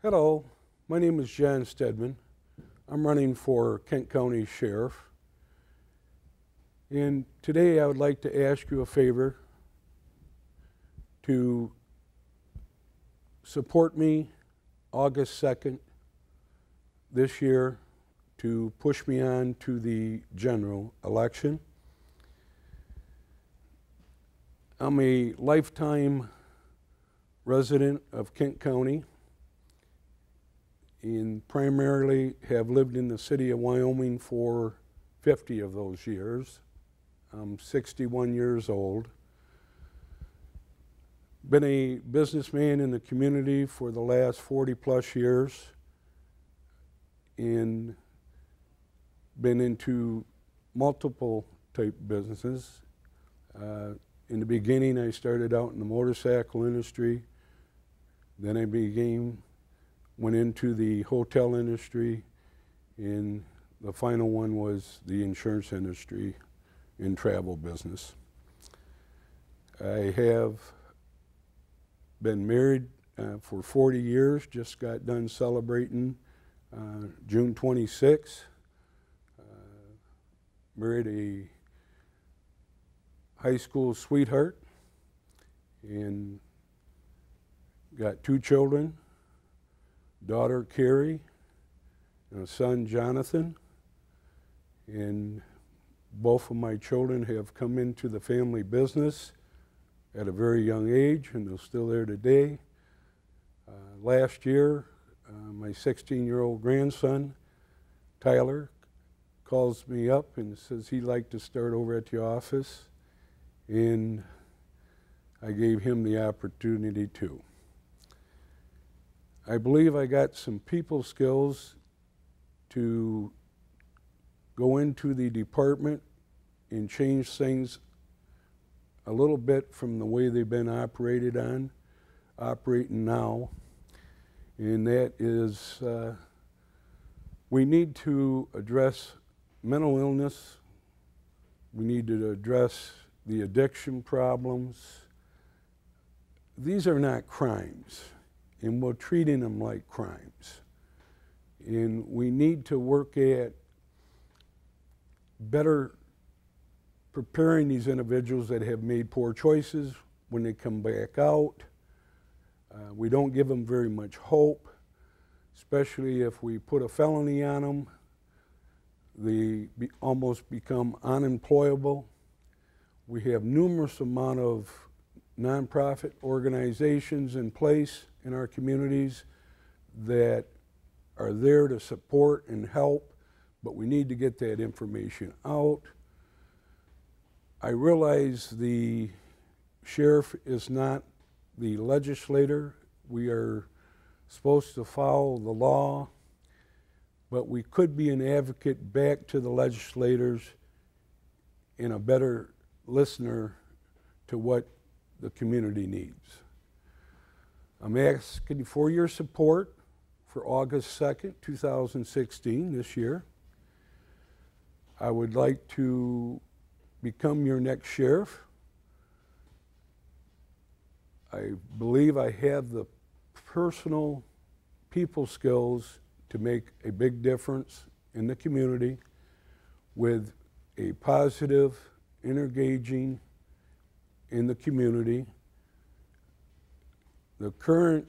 Hello, my name is John Stedman. I'm running for Kent County Sheriff. And today I would like to ask you a favor to support me August 2nd this year to push me on to the general election. I'm a lifetime resident of Kent County and primarily have lived in the city of Wyoming for 50 of those years. I'm 61 years old. Been a businessman in the community for the last 40 plus years and been into multiple type businesses. In the beginning, I started out in the motorcycle industry. Then I went into the hotel industry, and the final one was the insurance industry and travel business. I have been married for 40 years, just got done celebrating June 26. Married a high school sweetheart and got 2 children, daughter Carrie and a son Jonathan, and both of my children have come into the family business at a very young age, and they're still there today. Last year, my 16-year-old grandson, Tyler, calls me up and says he'd like to start over at the office, and I gave him the opportunity too. I believe I got some people skills to go into the department and change things a little bit from the way they've been operating now. And that is, we need to address mental illness. We need to address the addiction problems. These are not crimes, and we're treating them like crimes. And we need to work at better preparing these individuals that have made poor choices when they come back out. We don't give them very much hope, especially if we put a felony on them. They almost become unemployable. We have numerous amount of nonprofit organizations in place in our communities that are there to support and help, but we need to get that information out. I realize the sheriff is not the legislator. We are supposed to follow the law, but we could be an advocate back to the legislators and a better listener to what the community needs. I'm asking for your support for August 2nd, 2016, this year. I would like to become your next sheriff. I believe I have the personal people skills to make a big difference in the community with a positive, engaging in the community. The current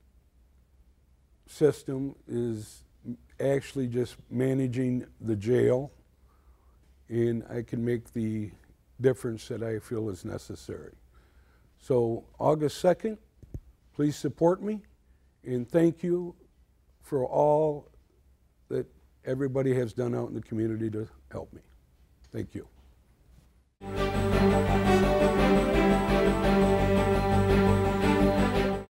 system is actually just managing the jail, and I can make the difference that I feel is necessary. So August 2nd, please support me, and thank you for all that everybody has done out in the community to help me. Thank you.